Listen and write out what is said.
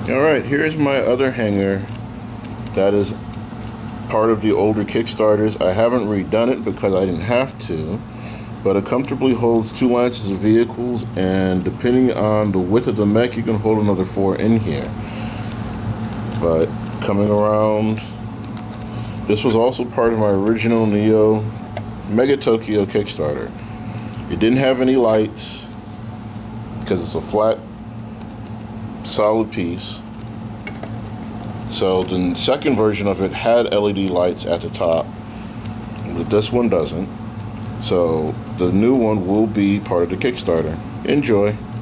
Alright, here's my other hanger that is part of the older Kickstarters. I haven't redone it because I didn't have to, but it comfortably holds 2 lances of vehicles, and depending on the width of the mech, you can hold another 4 in here. But coming around, this was also part of my original Neo Mega Tokyo Kickstarter. It didn't have any lights because it's a flat, solid piece. So the second version of it had LED lights at the top, but this one doesn't. So the new one will be part of the Kickstarter. Enjoy.